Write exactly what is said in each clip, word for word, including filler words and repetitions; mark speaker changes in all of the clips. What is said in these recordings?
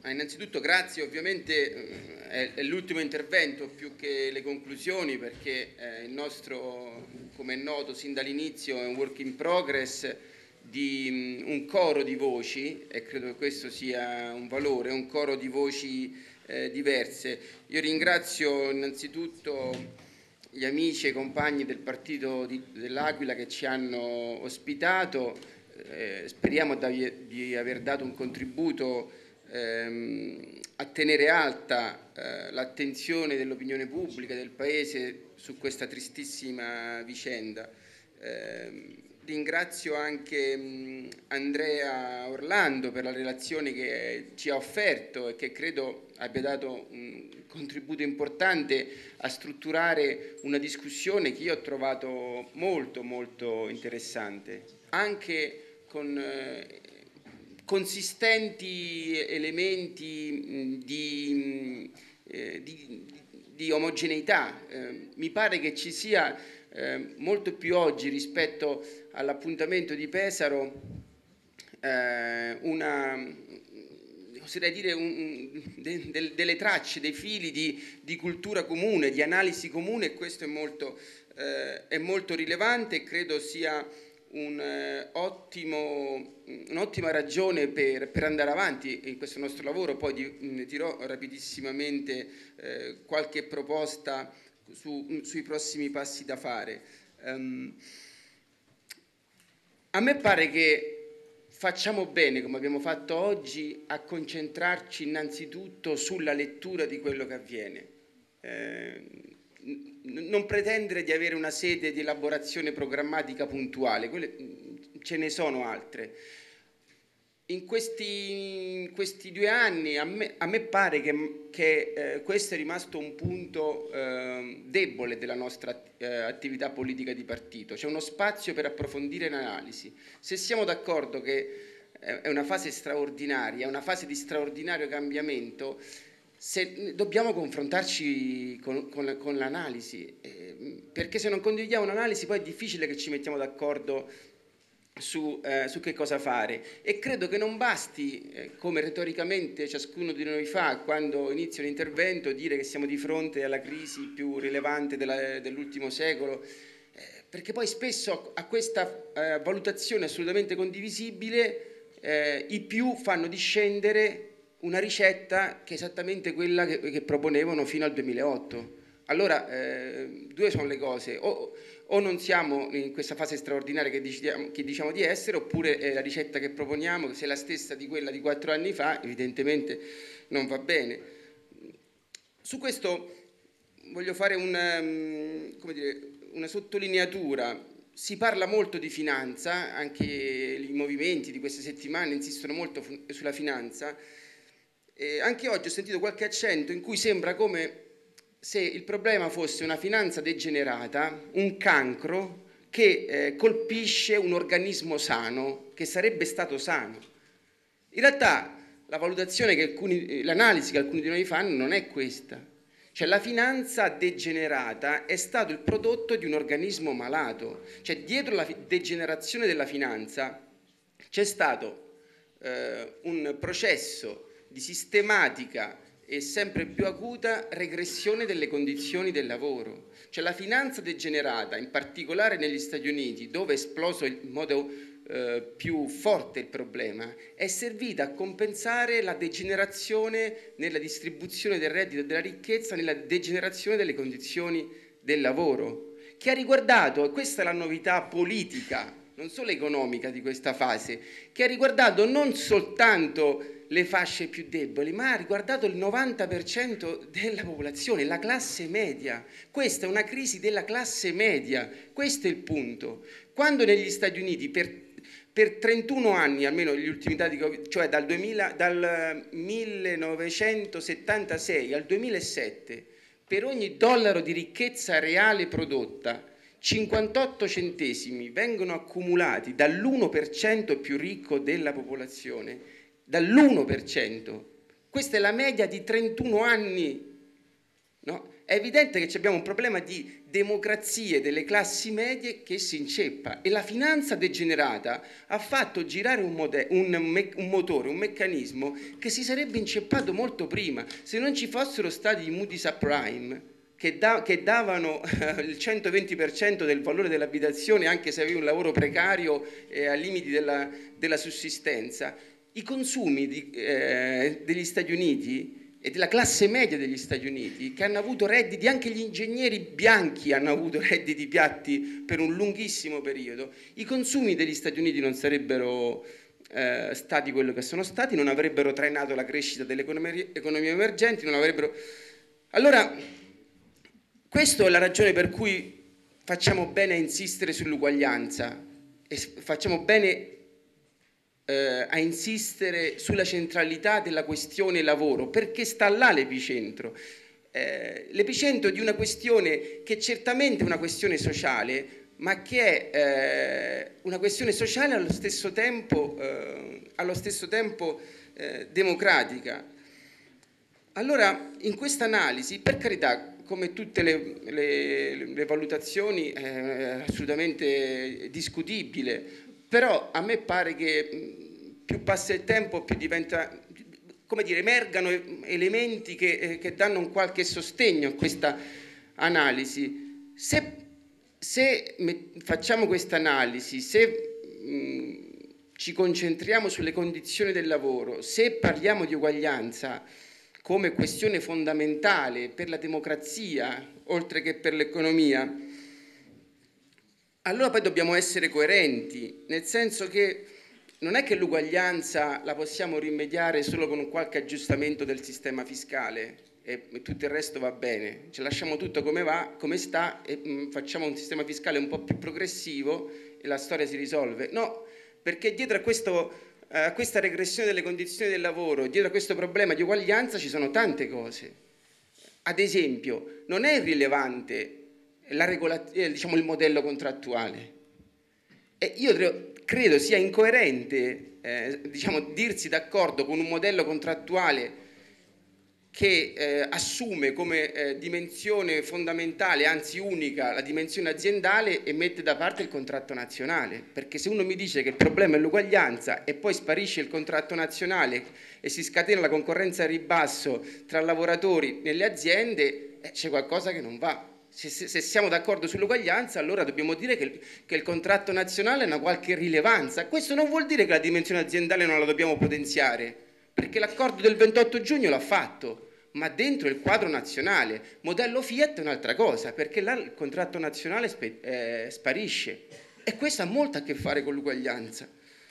Speaker 1: innanzitutto grazie, ovviamente è, è l'ultimo intervento più che le conclusioni, perché eh, il nostro, come è noto sin dall'inizio, è un work in progress di um, un coro di voci, e credo che questo sia un valore, un coro di voci eh, diverse. Io ringrazio innanzitutto gli amici e i compagni del Partito di, dell'Aquila che ci hanno ospitato, eh, speriamo di, di aver dato un contributo ehm, a tenere alta eh, l'attenzione dell'opinione pubblica del Paese su questa tristissima vicenda. Eh, ringrazio anche mh, Andrea Orlando per la relazione che ci ha offerto e che credo abbia dato un contributo importante a strutturare una discussione che io ho trovato molto molto interessante, anche con eh, consistenti elementi mh, di, eh, di, di omogeneità. Eh, mi pare che ci sia eh, molto più oggi rispetto all'appuntamento di Pesaro eh, una, oserei dire, un, de, de, delle tracce, dei fili di, di cultura comune, di analisi comune, e questo è molto, eh, è molto rilevante e credo sia un, eh, ottimo, un'ottima ragione per, per andare avanti in questo nostro lavoro. Poi di, ne dirò rapidissimamente eh, qualche proposta su, sui prossimi passi da fare. Um, a me pare che facciamo bene, come abbiamo fatto oggi, a concentrarci innanzitutto sulla lettura di quello che avviene. Eh, non pretendere di avere una sede di elaborazione programmatica puntuale, quelle, ce ne sono altre. In questi, in questi due anni a me, a me pare che, che eh, questo è rimasto un punto eh, debole della nostra eh, attività politica di partito. C'è uno spazio per approfondire l'analisi. Se siamo d'accordo che è una fase straordinaria, è una fase di straordinario cambiamento, se, dobbiamo confrontarci con, con, con l'analisi, eh, perché se non condividiamo un'analisi poi è difficile che ci mettiamo d'accordo Su, eh, su che cosa fare, e credo che non basti, eh, come retoricamente ciascuno di noi fa quando inizia un intervento, dire che siamo di fronte alla crisi più rilevante della, dell'ultimo secolo, eh, perché poi spesso a questa eh, valutazione assolutamente condivisibile eh, i più fanno discendere una ricetta che è esattamente quella che, che proponevano fino al duemilaotto. Allora, eh, due sono le cose: o, o non siamo in questa fase straordinaria che diciamo, che diciamo di essere, oppure eh, la ricetta che proponiamo, se è la stessa di quella di quattro anni fa, evidentemente non va bene. Su questo voglio fare una, come dire, una sottolineatura. Si parla molto di finanza, anche i movimenti di queste settimane insistono molto sulla finanza. E anche oggi ho sentito qualche accento in cui sembra come se il problema fosse una finanza degenerata, un cancro che eh, colpisce un organismo sano, che sarebbe stato sano. In realtà la valutazione che alcuni, l'analisi che alcuni di noi fanno non è questa. Cioè la finanza degenerata è stato il prodotto di un organismo malato. Cioè dietro la degenerazione della finanza c'è stato eh, un processo di sistematica e sempre più acuta regressione delle condizioni del lavoro. Cioè la finanza degenerata, in particolare negli Stati Uniti, dove è esploso in modo eh, più forte il problema, è servita a compensare la degenerazione nella distribuzione del reddito e della ricchezza, nella degenerazione delle condizioni del lavoro, che ha riguardato, e questa è la novità politica, non solo economica di questa fase, che ha riguardato non soltanto le fasce più deboli, ma ha riguardato il novanta per cento della popolazione, la classe media. Questa è una crisi della classe media, questo è il punto. Quando negli Stati Uniti per, per trentuno anni, almeno gli ultimi dati, cioè dal, duemila, dal millenovecentosettantasei al duemilasette, per ogni dollaro di ricchezza reale prodotta, cinquantotto centesimi vengono accumulati dall'uno per cento più ricco della popolazione, dall'uno per cento. Questa è la media di trentuno anni, no? È evidente che abbiamo un problema di democrazie delle classi medie che si inceppa, e la finanza degenerata ha fatto girare un, un, un motore, un meccanismo che si sarebbe inceppato molto prima. Se non ci fossero stati i mutui subprime che, da, che davano eh, il centoventi per cento del valore dell'abitazione anche se avevi un lavoro precario e ai limiti della, della sussistenza, i consumi di, eh, degli Stati Uniti e della classe media degli Stati Uniti, che hanno avuto redditi, anche gli ingegneri bianchi hanno avuto redditi piatti per un lunghissimo periodo, i consumi degli Stati Uniti non sarebbero eh, stati quello che sono stati, non avrebbero trainato la crescita delle economie, economie emergenti, non avrebbero... Allora, questa è la ragione per cui facciamo bene a insistere sull'uguaglianza e facciamo bene Eh, a insistere sulla centralità della questione lavoro, perché sta là l'epicentro. Eh, l'epicentro di una questione che certamente è una questione sociale, ma che è eh, una questione sociale allo stesso tempo, eh, allo stesso tempo eh, democratica. Allora, in questa analisi, per carità, come tutte le, le, le valutazioni, è assolutamente discutibile, però a me pare che più passa il tempo più diventa, come dire, emergano elementi che, che danno un qualche sostegno a questa analisi. Se, se facciamo questa analisi, se mh, ci concentriamo sulle condizioni del lavoro, se parliamo di uguaglianza come questione fondamentale per la democrazia, oltre che per l'economia, allora poi dobbiamo essere coerenti, nel senso che non è che l'uguaglianza la possiamo rimediare solo con un qualche aggiustamento del sistema fiscale e tutto il resto va bene, ci lasciamo tutto come va, come sta e mh, facciamo un sistema fiscale un po' più progressivo e la storia si risolve. No, perché dietro a, questo, a questa regressione delle condizioni del lavoro, dietro a questo problema di uguaglianza ci sono tante cose. Ad esempio, non è irrilevante La regola, eh, diciamo, il modello contrattuale. E io credo sia incoerente eh, diciamo, dirsi d'accordo con un modello contrattuale che eh, assume come eh, dimensione fondamentale, anzi unica, la dimensione aziendale e mette da parte il contratto nazionale. Perché se uno mi dice che il problema è l'uguaglianza e poi sparisce il contratto nazionale e si scatena la concorrenza a ribasso tra lavoratori nelle aziende, eh, c'è qualcosa che non va. Se, se, se siamo d'accordo sull'uguaglianza, allora dobbiamo dire che il, che il contratto nazionale ha una qualche rilevanza. Questo non vuol dire che la dimensione aziendale non la dobbiamo potenziare, perché l'accordo del ventotto giugno l'ha fatto, ma dentro il quadro nazionale. Modello Fiat è un'altra cosa, perché là il contratto nazionale spe, eh, sparisce. E questo ha molto a che fare con l'uguaglianza.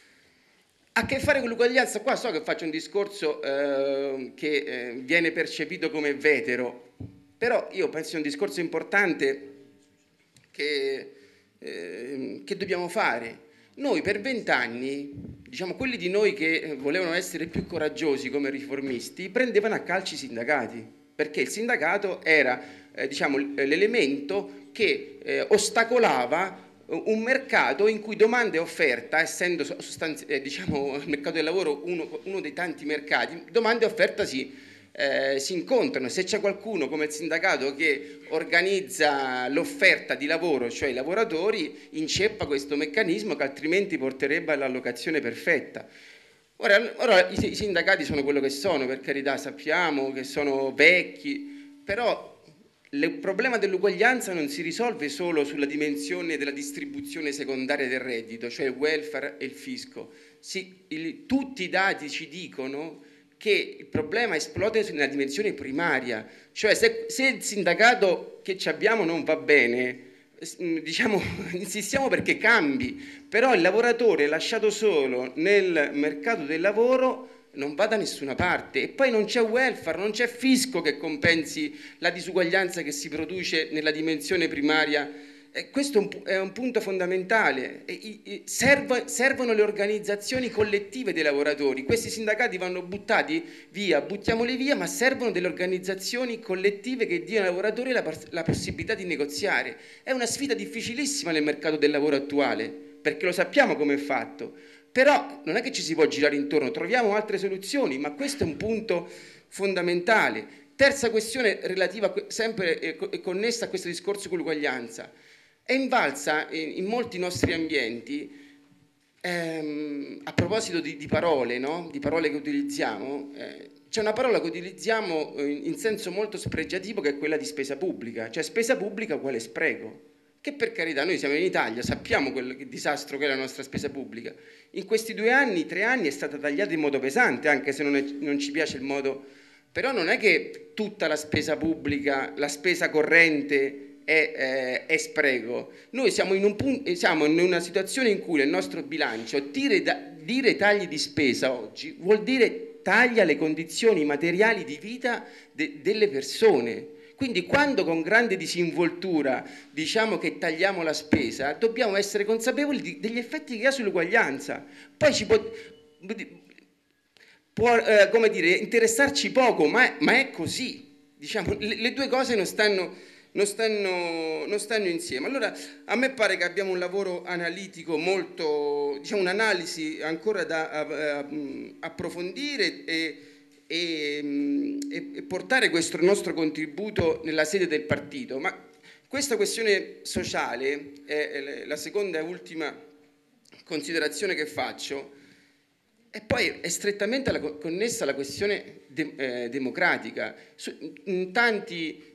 Speaker 1: A che fare con l'uguaglianza? Qua so che faccio un discorso eh, che eh, viene percepito come vetero, però io penso sia un discorso importante che, eh, che dobbiamo fare. Noi per vent'anni, diciamo quelli di noi che volevano essere più coraggiosi come riformisti, prendevano a calci i sindacati, perché il sindacato era eh, diciamo, l'elemento che eh, ostacolava un mercato in cui domanda e offerta, essendo sostanzi- eh, diciamo, il mercato del lavoro uno, uno dei tanti mercati, domanda e offerta si... Eh, si incontrano. Se c'è qualcuno come il sindacato che organizza l'offerta di lavoro, cioè i lavoratori, inceppa questo meccanismo che altrimenti porterebbe all'allocazione perfetta. Ora, ora i, i sindacati sono quello che sono, per carità, sappiamo che sono vecchi, però il problema dell'uguaglianza non si risolve solo sulla dimensione della distribuzione secondaria del reddito, cioè il welfare e il fisco. Si, il, tutti i dati ci dicono che il problema esplode nella dimensione primaria, cioè se, se il sindacato che ci abbiamo non va bene, diciamo, insistiamo perché cambi, però il lavoratore lasciato solo nel mercato del lavoro non va da nessuna parte e poi non c'è welfare, non c'è fisco che compensi la disuguaglianza che si produce nella dimensione primaria. E questo è un punto fondamentale. E, e, servo, servono le organizzazioni collettive dei lavoratori. Questi sindacati vanno buttati via, buttiamoli via, ma servono delle organizzazioni collettive che diano ai lavoratori la, la possibilità di negoziare. È una sfida difficilissima nel mercato del lavoro attuale, perché lo sappiamo come è fatto. Però non è che ci si può girare intorno, troviamo altre soluzioni, ma questo è un punto fondamentale. Terza questione relativa sempre e connessa a questo discorso con l'uguaglianza. È invalsa in, in molti nostri ambienti, ehm, a proposito di, di parole, no? Di parole che utilizziamo, eh, c'è una parola che utilizziamo in, in senso molto spregiativo, che è quella di spesa pubblica, cioè spesa pubblica uguale spreco. Che per carità, noi siamo in Italia, sappiamo quel disastro che è la nostra spesa pubblica. In questi due anni, tre anni è stata tagliata in modo pesante, anche se non, è, non ci piace il modo. Però non è che tutta la spesa pubblica, la spesa corrente è, eh, è spreco. Noi siamo in, un punto, siamo in una situazione in cui nel nostro bilancio dire, da, dire tagli di spesa oggi vuol dire taglia le condizioni materiali di vita de, delle persone. Quindi quando con grande disinvoltura diciamo che tagliamo la spesa, dobbiamo essere consapevoli di, degli effetti che ha sull'uguaglianza. Poi ci può, può eh, come dire, interessarci poco, ma, ma è così. Diciamo, le, le due cose non stanno, non, stanno, non stanno insieme. Allora a me pare che abbiamo un lavoro analitico molto, diciamo un'analisi ancora da uh, approfondire e E, e portare questo nostro contributo nella sede del partito. Ma questa questione sociale è la seconda e ultima considerazione che faccio, e poi è strettamente connessa alla questione de, eh, democratica. Su, in tanti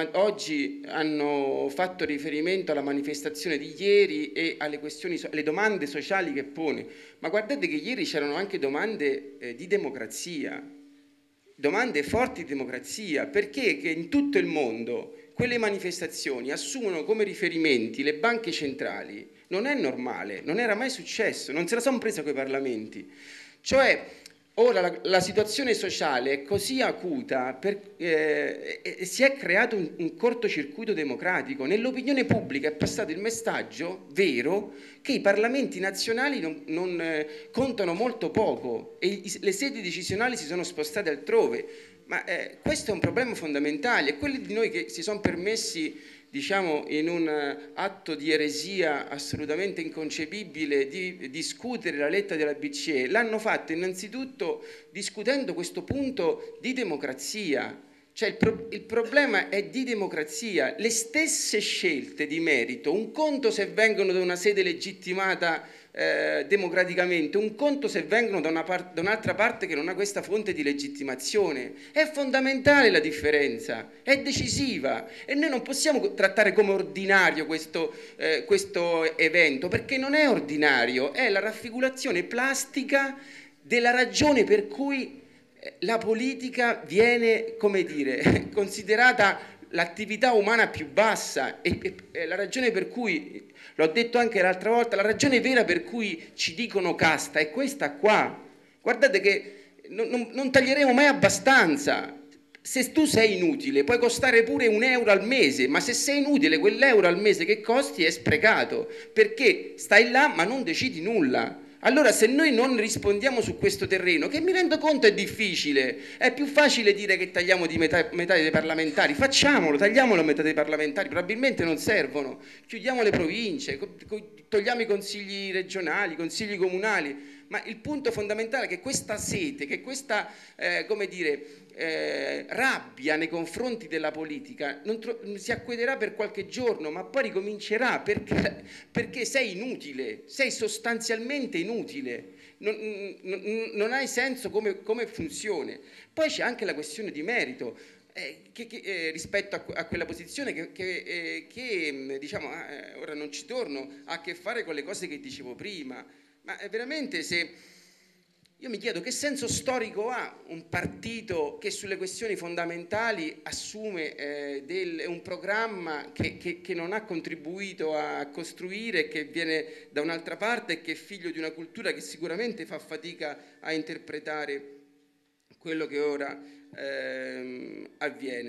Speaker 1: oggi hanno fatto riferimento alla manifestazione di ieri e alle questioni, alle domande sociali che pone, ma guardate che ieri c'erano anche domande eh, di democrazia, domande forti di democrazia, perché che in tutto il mondo quelle manifestazioni assumono come riferimenti le banche centrali non è normale, non era mai successo, non se la sono presa coi parlamenti. Cioè, ora la, la situazione sociale è così acuta per, eh, e, e si è creato un, un cortocircuito democratico. Nell'opinione pubblica è passato il messaggio vero che i parlamenti nazionali non, non eh, contano molto poco e i, le sedi decisionali si sono spostate altrove. Ma eh, questo è un problema fondamentale, e quelli di noi che si sono permessi, diciamo, in un atto di eresia assolutamente inconcepibile di discutere la lettera della B C E, l'hanno fatto innanzitutto discutendo questo punto di democrazia. Cioè il, pro il problema è di democrazia, le stesse scelte di merito, un conto se vengono da una sede legittimata eh, democraticamente, un conto se vengono da un'altra parte che non ha questa fonte di legittimazione. È fondamentale la differenza, è decisiva, e noi non possiamo trattare come ordinario questo, eh, questo evento, perché non è ordinario, è la raffigurazione plastica della ragione per cui la politica viene, come dire, considerata l'attività umana più bassa, e, e, e la ragione per cui, l'ho detto anche l'altra volta, la ragione vera per cui ci dicono casta è questa qua. Guardate che non, non, non taglieremo mai abbastanza. Se tu sei inutile puoi costare pure un euro al mese, ma se sei inutile quell'euro al mese che costi è sprecato, perché stai là ma non decidi nulla. Allora se noi non rispondiamo su questo terreno, che mi rendo conto è difficile, è più facile dire che tagliamo di metà, metà dei parlamentari, facciamolo, tagliamolo a metà dei parlamentari, probabilmente non servono, chiudiamo le province, togliamo i consigli regionali, i consigli comunali, ma il punto fondamentale è che questa sete, che questa, eh, come dire, eh, rabbia nei confronti della politica non si acquederà per qualche giorno, ma poi ricomincerà, perché, perché sei inutile, sei sostanzialmente inutile, non, non, non hai senso come, come funzione. Poi c'è anche la questione di merito, eh, che, che, eh, rispetto a, a quella posizione che, che, eh, che diciamo, eh, ora non ci torno, ha a che fare con le cose che dicevo prima, ma eh, veramente se... Io mi chiedo che senso storico ha un partito che sulle questioni fondamentali assume eh, del, un programma che, che, che non ha contribuito a costruire, che viene da un'altra parte e che è figlio di una cultura che sicuramente fa fatica a interpretare quello che ora eh, avviene.